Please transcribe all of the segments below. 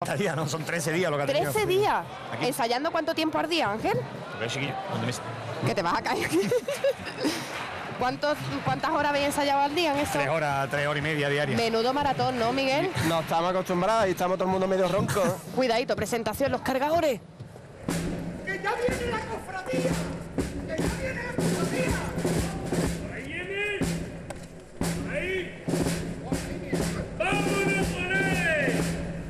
40 días, ¿no? Son 13 días lo que ha tenido. 13 días. Aquí. ¿Ensayando cuánto tiempo al día, Ángel? Porque, chiquillo, Que te vas a caer aquí. ¿Cuántas horas habéis ensayado al día en eso? 3 horas y media diarias. Menudo maratón, ¿no, Miguel? No estamos acostumbrados y estamos todo el mundo medio ronco. Cuidadito, presentación, los cargadores. ¡Que ya viene la cofradía! ¡Que ya viene la cofradía! ¡Ahí viene! ¡Ahí! ¡Vámonos por él!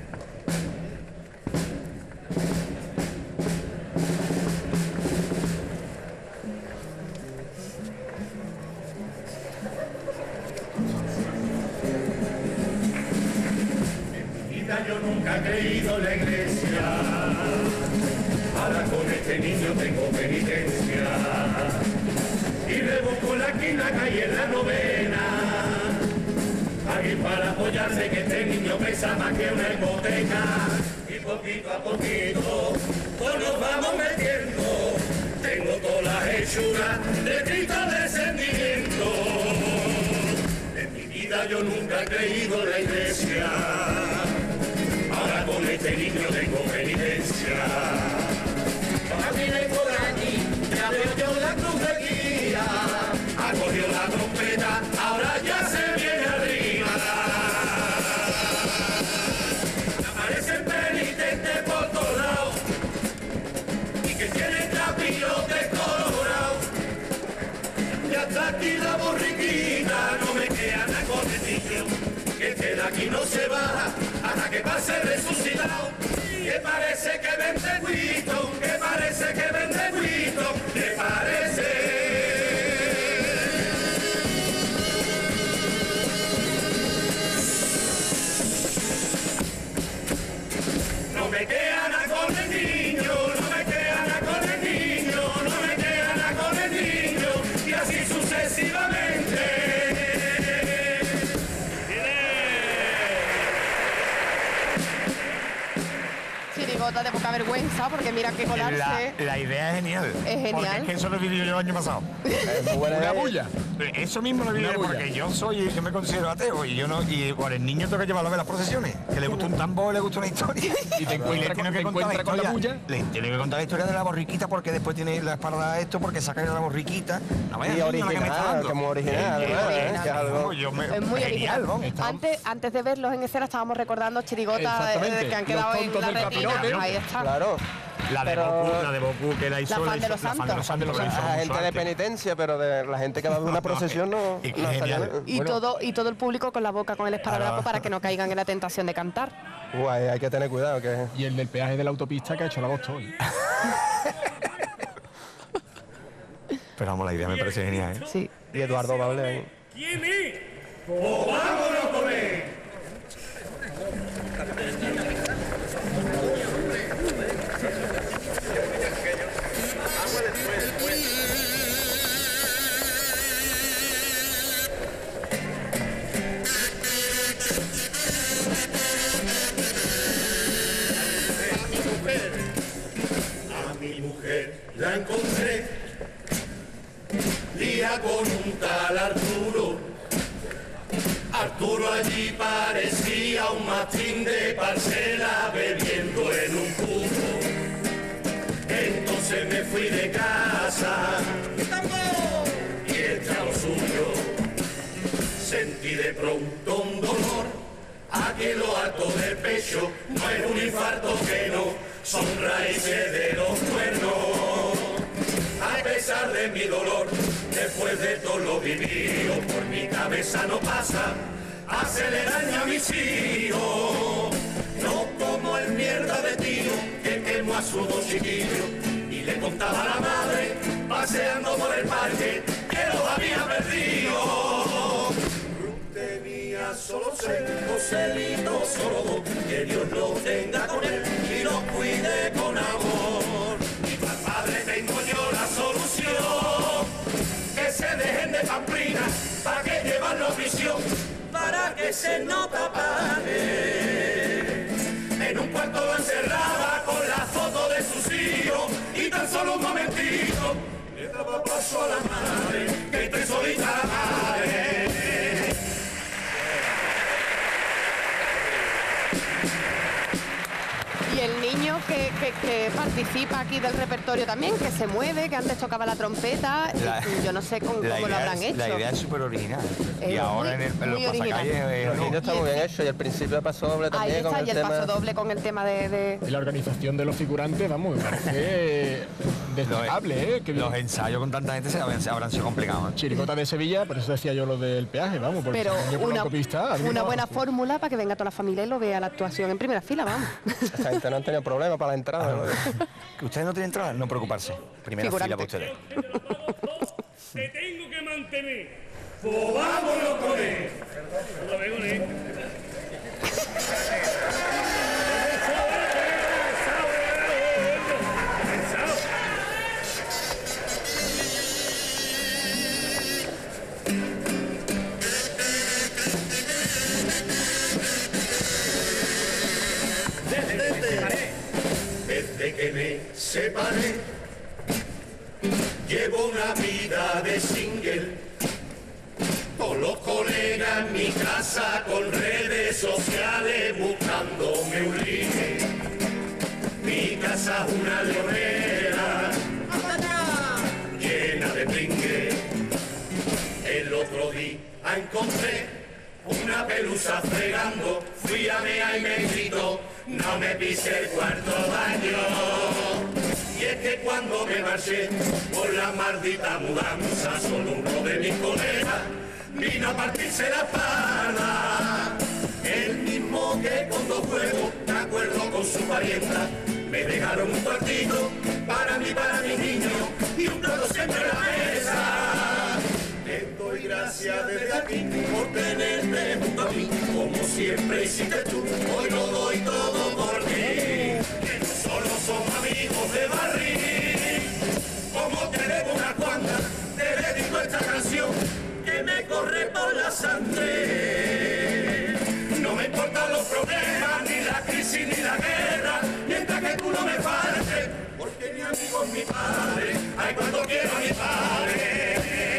Yo nunca he creído en la iglesia, ahora con este niño tengo penitencia, y rebusco en la esquina calle en la novena, alguien para apoyarse que este niño pesa más que una hipoteca, y poquito a poquito todos nos vamos metiendo, tengo todas las hechuras de Cristo descendimiento, en mi vida yo nunca he creído en la iglesia. Ahora con este niño tengo penitencia. Camine por aquí, ya veo yo la cruz de guía. Ha cogido la trompeta, ahora ya se viene arriba. Aparecen penitentes por todos lados y que tienen capirotes colorados. Ya está aquí la borriquita, no me queda nada con el niño, que este de aquí no se baja hasta que pase resucitado. Que parece que vende Winston, que parece que vende Winston, que parece. No me queda nada con el niño, no me queda nada con el niño, no me queda nada con el niño, y así sucesivamente. Chirigota de poca vergüenza, porque mira que colarse. La idea es genial. Es genial. Porque es que eso lo he vivido yo el año pasado. Es muy buena Una idea. bulla. Eso mismo lo he vivido Una bulla. porque yo me considero ateo y yo no, y por el niño tengo que llevarlo a ver las procesiones, que le gusta un tambor, le gusta una historia. Y te encuentra le tiene con- que te contar la encuentra con la historia. bulla. Le tiene que contar la historia de la borriquita porque después tiene la espalda esto porque saca de la borriquita. No vaya Y niño la que me está original, dando. que muy original, además, original. que es algo. Es muy genial, original. vamos. Antes de verlos en escena estábamos recordando chirigotas Exactamente. que han Los quedado en tontos la del retina. capirote. Ahí está. Claro. La de Pero- Boku que la hizo La fan de los la fan santos. de los santos, la hizo La con gente mucho de arte. penitencia, pero de la gente que va a ver una procesión no. Y que no genial. estaría- Y, y todo el público con la boca con el esparadrapo para que no caigan en la tentación de cantar. Guay, hay que tener cuidado, que Y el del peaje de la autopista que ha hecho la voz hoy. Pero vamos, la idea me parece genial, ¿eh? Sí. y Eduardo Bable ahí. ¿Quién es? ¡O vámonos con él! A mi mujer la encontré lía con un tal Arturo. Arturo allí parecía un mastín de parcela bebiendo en un cubo. Entonces me fui de casa y entré a lo suyo. Sentí de pronto un dolor aquí en lo alto del pecho. No es un infarto que no, son raíces de los cuernos. A pesar de mi dolor, después de todo lo vivido, por mi cabeza no pasa hacerle daño a mis hijos. No como el mierda de tío que quemó a sus dos chiquillos y le contaba a la madre paseando por el parque que los había perdido. Tenía solo Joselito, solo dos, que Dios lo tenga con él y lo cuide con amor. Y para el padre tengo yo la solución, que se dejen de pamplina, para que llevan la prisión, para que se nota pague. En un cuarto lo encerraba con la foto de sus hijos y tan solo un momentito le daba paso a la madre, que esté solita la madre. Y el niño que participa aquí del repertorio también, que se mueve, que antes tocaba la trompeta, yo no sé cómo lo habrán hecho. La idea es súper original. Es Y ahora muy- en muy los original. pasacalles... Los niños está muy bien hecho y el principio de paso doble Ahí también está, con y el el tema. paso doble con el tema de... Y la organización de los figurantes, vamos, me parece destacable, ¿eh? Que Los ensayos con tanta gente habrán sido complicados. ¿eh? Chirigota de Sevilla, por eso decía yo lo del peaje, vamos, porque Pero ese niño por la una autopista, buena fórmula para que venga toda la familia y lo vea la actuación en primera fila, vamos. Esta gente no han tenido problemas para la entrada. ¿no? Que ustedes no tienen entrada, no preocuparse. Primera Figurante. fila para ustedes. Te tengo que mantener. Pues vámonos con él. Lo veo, ¿eh? Desde que me separé, llevo una vida de single, con los colegas en mi casa, con redes sociales, buscándome un ligue. Mi casa es una leonera, llena de brinque. El otro día encontré una pelusa fregando, fui a mear y me gritó, no me pise el cuarto baño. Y es que cuando me marché por la maldita mudanza, solo uno de mis colegas vino a partirse la espalda. El mismo que con dos juegos, de acuerdo con su parienta, me dejaron un cuartito para mí, para mis niños, y un plato siempre en la mesa. Te doy gracias desde aquí por tenerte junto a mí, como siempre hiciste tú, hoy lo doy todo por ti. Que no solo somos amigos de barril, como te debo una cuanta, te dedico esta canción que me corre por la sangre. No me importan los problemas, ni la crisis, ni la guerra, mientras que tú no me faltes, porque mi amigo es mi padre, ay cuando quiero a mi padre.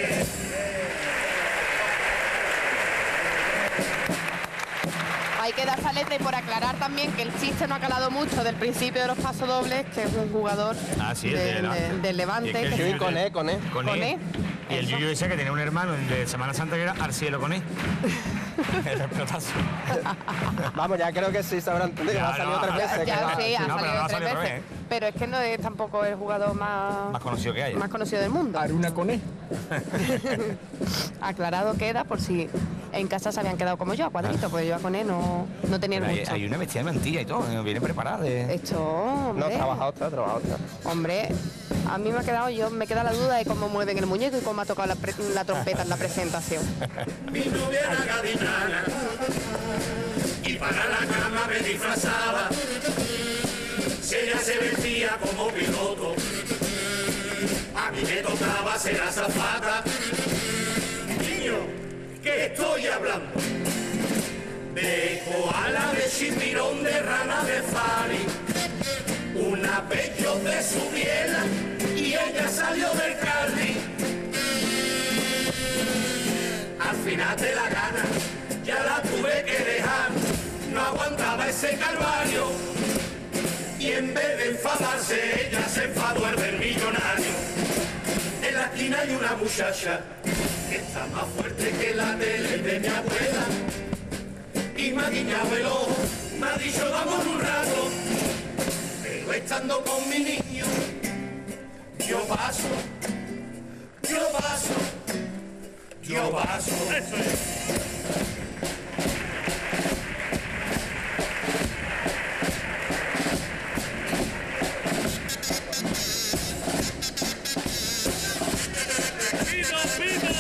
Hay que dar esa letra y por aclarar también que el chiste no ha calado mucho del principio de los pasodobles, que es un jugador Ah, sí, el de del Levante. Levante. Y es que que- Sí, con E, con E. Coné. Y el Eso. Yuyu decía que tenía un hermano de Semana Santa que era Arcielo Coné. El pelotazo. Vamos, ya creo que sí se habrá entendido. Ya, Ha salido no, tres veces. Ya, que sí, ha no, pero salido no ha tres salido otra veces. vez, ¿eh? Pero es que no es tampoco el jugador Más conocido que haya. más conocido del mundo. Aruna Coné. Aclarado queda por si en casa se habían quedado como yo, a cuadrito, pues yo a Coné no tenía Pero mucho. hay una vestida de mantilla y todo, viene preparada. Esto, No, hombre, trabajado está, trabajado está. hombre, a mí me queda la duda de cómo mueven el muñeco y cómo ha tocado la trompeta en la presentación. Mi novia era gaditana y para la cama me disfrazaba. Si ella se vestía como piloto, a mí me tocaba ser azafata. Niño, ¿qué estoy hablando? De koala, de chipirón, de rana, de fari, una pecho de su biela y ella salió del carril. Al final de la gana, ya la tuve que dejar, no aguantaba ese calvario. Y en vez de enfadarse, ella se enfadó el del millonario. En la esquina hay una muchacha que está más fuerte que la tele de mi abuela. Y me ha guiñado el ojo, me ha dicho vamos un rato. Pero estando con mi niño, yo paso, yo paso. Yo paso. Eso es. ¡Pito, pito!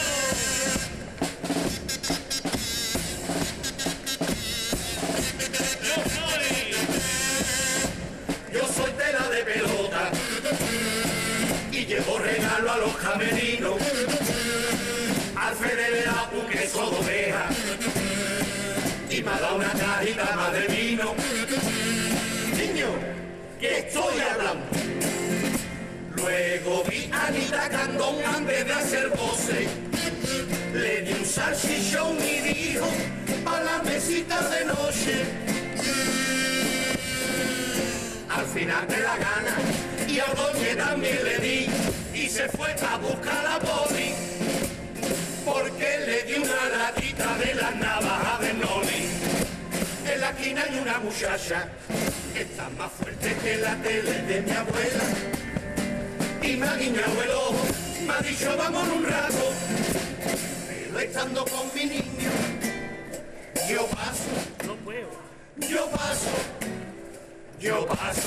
Yo soy tela de pelota y llevo regalo a los camerinos. Al Fede le da un queso de oveja y me ha dado una cajita más de vino. Niño, ¿qué estoy hablando? Luego vi a Anita Candón antes de hacer voces. Le di un salchichón y dijo a la mesita de noche. al final te la gana. Y al Doñe también le di, y se fue a buscar la boli, porque le di una latita de las navajas de Noli. En la esquina hay una muchacha que está más fuerte que la tele de mi abuela, y me ha guiñado el ojo, me ha dicho vamos un rato, pero estando con mi niño, yo paso, No puedo. yo paso, yo paso.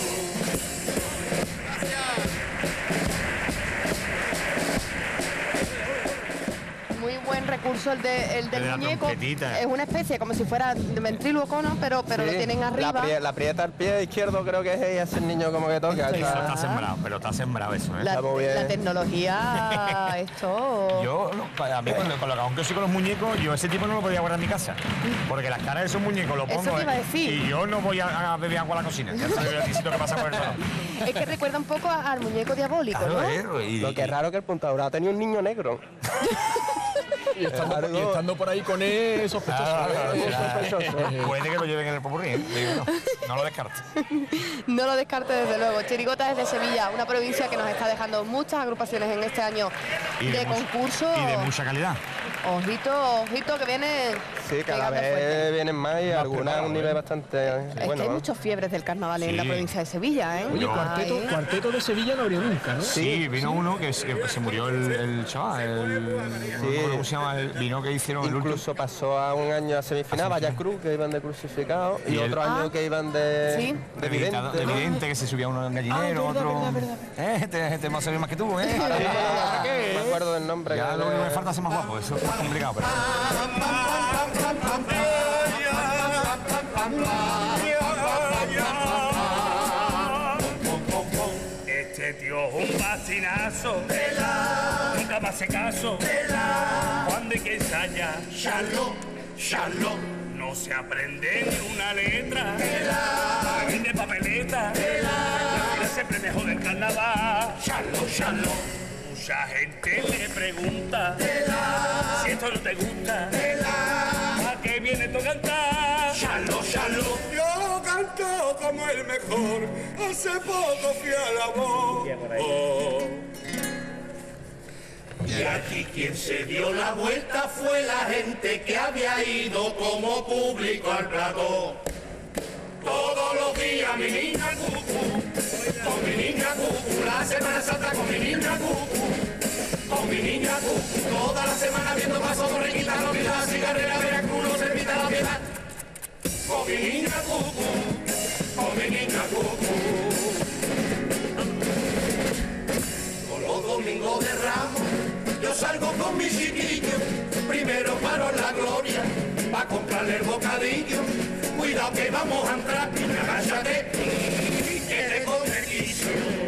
Muy buen recurso el del de la muñeco. trompetita. Es una especie como si fuera de ventríloco, ¿no? Pero lo Sí, tienen arriba. La aprieta el pie izquierdo, creo que es ella, es el niño como que toca. Eso está- está sembrado, pero está sembrado eso, ¿eh? La, Está muy bien. la tecnología, esto. Yo, a mí, con lo que soy con los muñecos, yo ese tipo no lo podía guardar en mi casa. Porque las caras de esos muñecos lo Eso pongo. te iba a decir. Y yo no voy a beber agua a la cocina. Ya sabes el requisito que pasa por el salón. Es que recuerda un poco al muñeco diabólico, ¿no? Lo que es raro que el Punta Brava tenía un niño negro. Y estando por ahí con él, sospechoso. Puede que lo lleven en el popurrí, ¿eh? Digo, no lo descarto. No lo descarte desde luego. Chirigota es de Sevilla, una provincia que nos está dejando muchas agrupaciones en este año de concurso. Y de mucha calidad. Ojito, ojito que vienen. Sí, cada pegando fuerte. vez vienen más y algunas a preparado, un nivel ¿eh? bastante Es que bueno. hay ¿no? muchos fiebres del carnaval en la Sí. provincia de Sevilla, ¿eh? Oye, Ay. cuarteto de Sevilla no abrió nunca, ¿no? Sí, vino uno que se murió el chaval, ¿cómo se llama? El vino que hicieron el último. Incluso pasó a un año a semifinal, Vaya Cruz, que iban de crucificados, y Y el- otro año que iban de, Sí. de vidente. De ¿no? vidente, que se subía uno en gallinero, Ah, verdad, otro. verdad. Este más sabio más que tú, ¿eh? Ahora mismo no me acuerdo del nombre. Ya que lo único que me le- falta es ser más guapo, eso es más complicado, pero. Este tío es un bastinazo. Nunca me hace caso. Cuando hay que ensayar, Charlo, Charlo, no se aprende ni una letra. Ni de papeleta. Mira, siempre mejor del carnaval. Charlo, Charlo, Mucha gente me pregunta si esto no te gusta. ¿A qué viene tú a cantar? Charlo, Charlo. Yo canto como el mejor, hace poco fui a la voz. Y aquí quien se dio la vuelta fue la gente que había ido como público al plató. Todos los días mi niña Cucu, con mi niña Cucu, la Semana Santa con mi niña Cucu, con mi niña Cucu, toda la semana viendo pasos por Requita, Navidad, cigarrera, Veracruz, no servita la piedad. Con mi niña Cucu, con mi niña Cucu. Con los domingos de Ramos yo salgo con mi chiquillo, primero paro en la Gloria, pa' comprarle el bocadillo. Cuidado que vamos a entrar, niña, agáchate, que te come el guiso.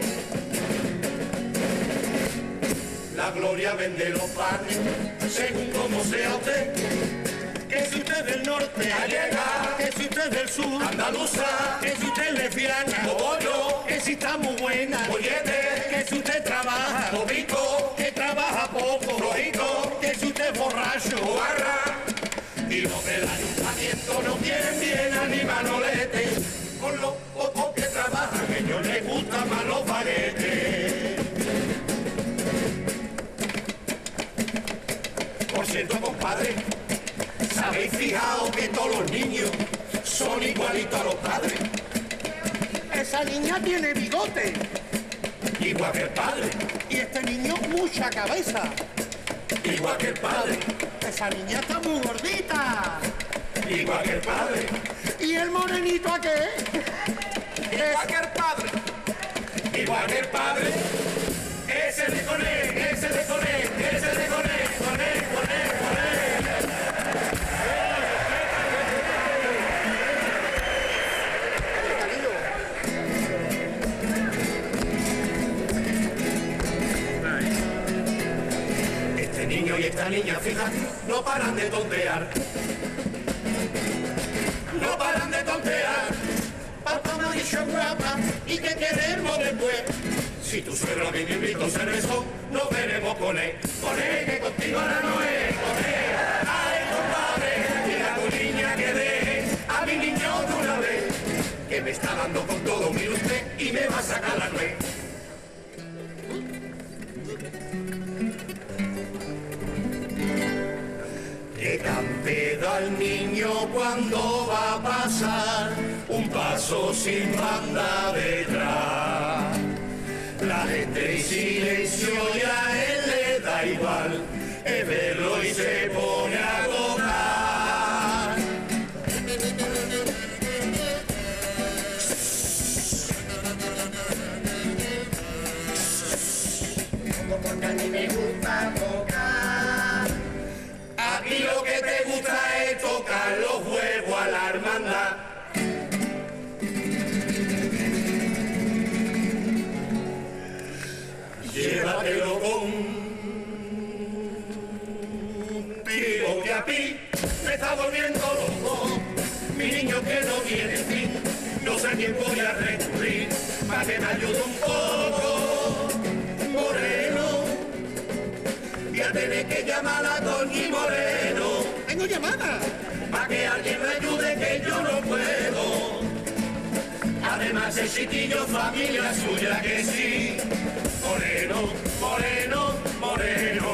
La Gloria vende los panes, según como sea usted. Que si usted es del norte, gallega, que si usted es del sur, andaluza, que si usted es lesbiana, cogollo, que si está muy buena, bollete, que si usted trabaja, bobico, que trabaja poco, rojito, que si usted es borracho, barra. Y los del ayuntamiento no quieren bien ni manolete, con los pocos que trabajan, a ellos les gustan más los baguetes. Por cierto, compadre, ¿sabéis fijado que todos los niños son igualitos a los padres? Esa niña tiene bigote Igual que el padre, y este niño mucha cabeza. igual que el padre, Esa niña está muy gordita. igual que el padre, ¿Y el morenito a qué? igual que el padre, igual que el padre. Ese de con él, ese de con él, ese de con él, con él, con él, con él. Este niño y esta niña, fíjate, no paran de tontear. No paran de tontear. Papá me ha dicho guapa, ¿y qué queremos después? Si tu suegro a mí me invitó cervezón, nos veremos con él. Con él, que contigo ahora no es. Con él, ay, compadre, mira tu niña que deje a mi niño de una vez. Que me está dando con todo mire usted y me va a sacar la nuez. Que cante al niño cuando va a pasar un paso sin banda detrás. La gente en silencio y a él le da igual, es verlo y se pone a tocar. Porque a mí me gusta tocar. Aquí lo que te gusta es tocar los huevos a la hermandad. Llévatelo contigo que a ti me está volviendo loco. Mi niño que no tiene fin, no sé a quién voy a recurrir para que me ayude un poco. Moreno, voy a tener que llamar a Toñi Moreno. Tengo llamada. Para que alguien me ayude que yo no puedo. Además el chiquillo familia suya que sí. Moreno, moreno, moreno.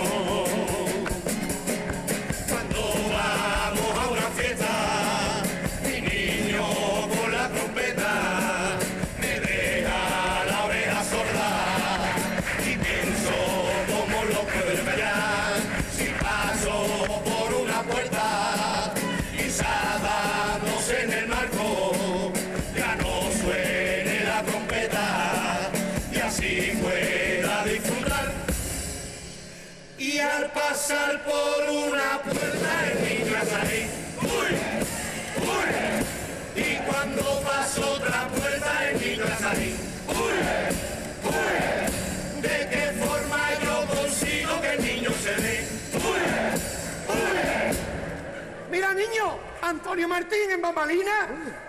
Cuando vamos a una fiesta, mi niño con la trompeta me deja la oreja sorda y pienso cómo lo puedo callar si paso por una puerta guisada, no sé en el marco, ya no suene la trompeta y así pueda disfrutar. Y al pasar por una puerta el niño a salir, ¡uy! ¡Uy! Y cuando paso otra puerta el niño a salir, ¡uy! ¡Uy! ¿De qué forma yo consigo que el niño se dé? ¡Uy! ¡Uy! Mira, niño, Antonio Martín en Bambalina.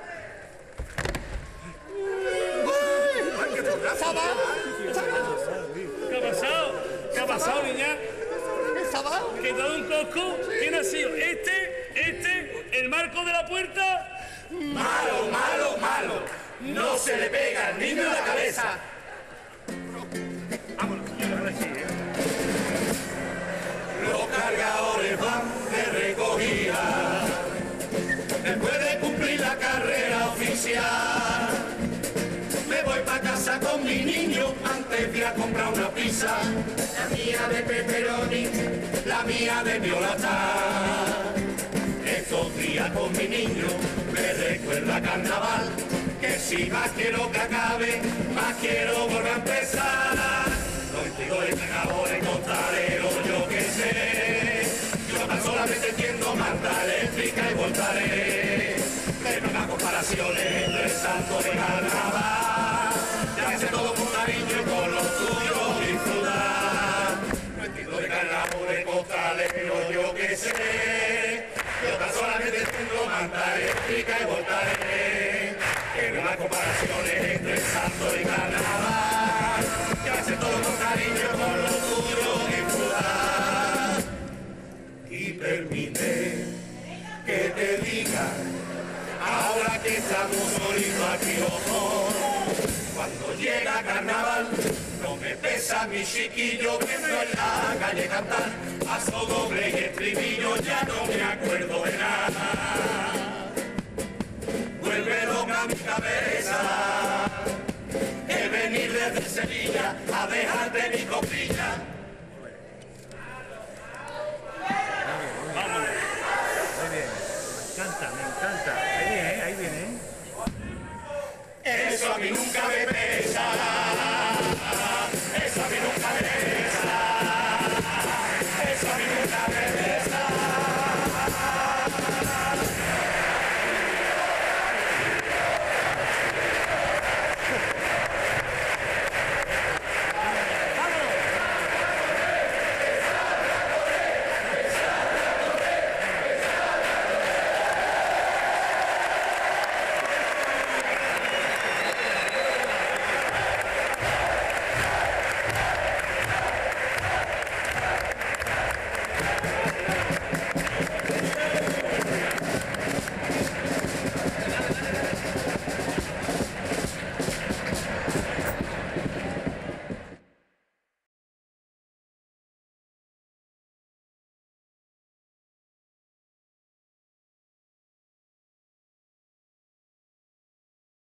¿Qué ha pasado? ¿Qué ha pasado, niña? ¿Que te ha dado un cosco? ¿Quién ha sido? ¿El marco de la puerta? Malo, malo, malo. No se le pega al niño en la cabeza. Vámonos, señora, ahora sí, Los cargadores van de recogida. Después de cumplir la carrera oficial, me voy para casa con mi niño. Antes voy a comprar una pizza. La mía de pepperoni, la mía de violata. Estos días con mi niño me recuerda carnaval. Que si más quiero que acabe, más quiero volver a empezar. Contigo de cargadores, costaleros, yo qué sé. Yo tan solamente entiendo manta eléctrica y voltaré. Pero no hagas comparaciones entre el santo y carnaval. Ya sé todo con cariño y con lo tuyo disfrutar. No entiendo de cargadores, costaleros, yo qué sé. Yo tan solamente entiendo manta eléctrica y voltaré. Pero no hagas comparaciones entre el santo y carnaval. Ya sé todo con cariño y con lo tuyo disfrutar. Y permite que te diga, ahora que estamos solitos aquí los dos, cuando llega carnaval, no me pesa mi chiquillo viendo en la calle cantar, paso doble y estribillo, ya no me acuerdo de nada. Vuelve loca mi cabeza, he venir desde Sevilla a dejarte mi copilla. vámonos. Muy bien, me encanta. Ahí viene. Eso a mí nunca me pega.